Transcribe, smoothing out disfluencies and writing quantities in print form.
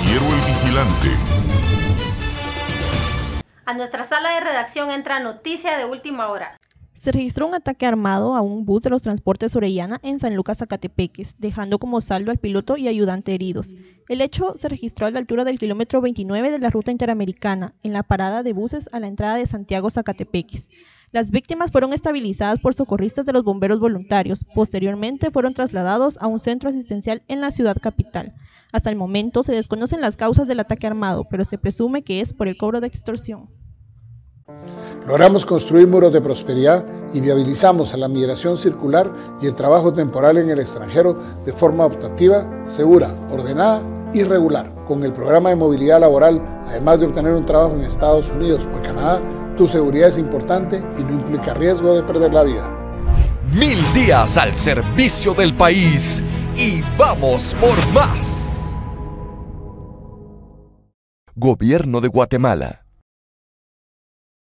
Noticiero El Vigilante. A nuestra sala de redacción entra noticia de última hora. Se registró un ataque armado a un bus de los transportes Orellana en San Lucas, Zacatepeques, dejando como saldo al piloto y ayudante heridos. El hecho se registró a la altura del kilómetro 29 de la ruta interamericana, en la parada de buses a la entrada de Santiago, Zacatepeques. Las víctimas fueron estabilizadas por socorristas de los bomberos voluntarios. Posteriormente fueron trasladados a un centro asistencial en la ciudad capital. Hasta el momento se desconocen las causas del ataque armado, pero se presume que es por el cobro de extorsión. Logramos construir muros de prosperidad y viabilizamos la migración circular y el trabajo temporal en el extranjero de forma optativa, segura, ordenada y regular. Con el programa de movilidad laboral, además de obtener un trabajo en Estados Unidos o Canadá, tu seguridad es importante y no implica riesgo de perder la vida. 1000 días al servicio del país y vamos por más. Gobierno de Guatemala.